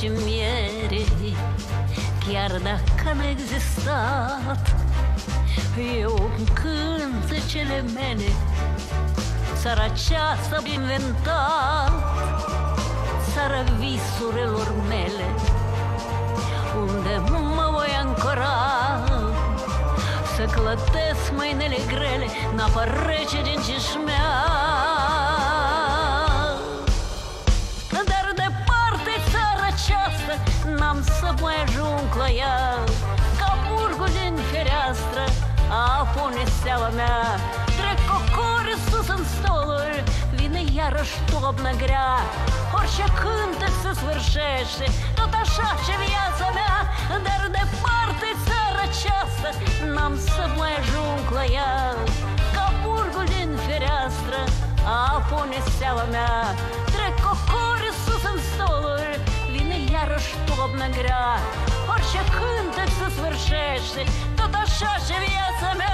și miere, chiar dacă n-a existat. Eu cântecele mele, țara aceasta am inventat, țara visurilor mele, unde mă voi ancora, să clătesc mâinile grele în apa rece din Cișmea. Dar departe țara aceasta, n-am să mai ajung la ea, ca burgul din fereastră apune steaua mea. Trec cocori sus în stoluri, vine iarăși toamnă grea, orice cântec se sfârșește, tot așa ce viața mea. Dar departe țara aceasta, n-am să mai ajung la ea, ca burgul din fereastră apune steaua mea. Trec cocori sus în stoluri, vine iarăși toamnă grea, orice cântec se sfârșește, tot așa ce viața mea.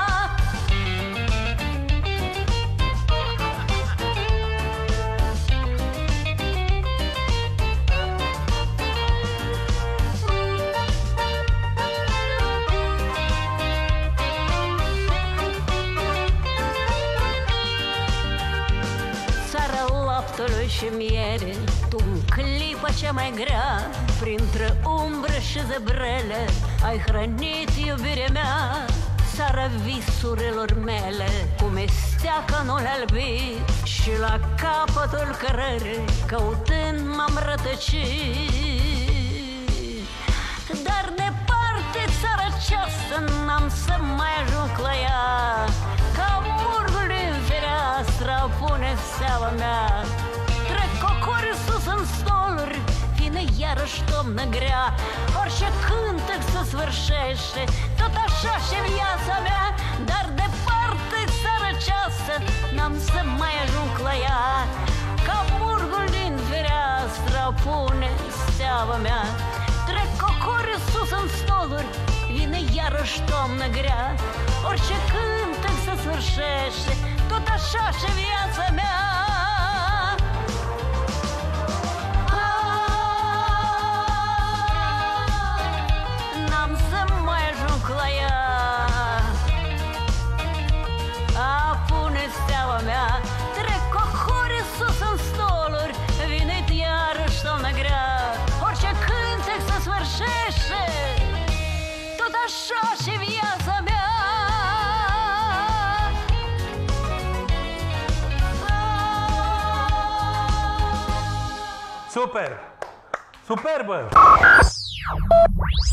Laptului și miere, tu în clipa cea mai grea, printre umbre și zebrele, ai hrănit iubirea mea. Țara visurilor mele, cum e steaca nu le-a albit, și la capătul cărării, căutând m-am rătăcit. Dar departe țara aceasta, n-am să mai ajung la ea, ca burgul din fereastră pune steaua mea. Trec cocori sus în stoluri, vine iarăși toamnă grea, orice cântec se sfârșește, tot așa și viața mea. Dar departe țara aceasta, n-am să mai ajung la ea, ca burgul din fereastră pune steaua mea. Trec cocori sus în stoluri, vine iarăși toamnă grea, orice cântec se sfârșește, tot așa și viața mea. N-am să mai ajung la ea, apune steaua mea. Trec cocori sus în stoluri, vine iarăși toamnă grea, orice cântec se sfârșește, tot așa și viața mea. Super! Superbă!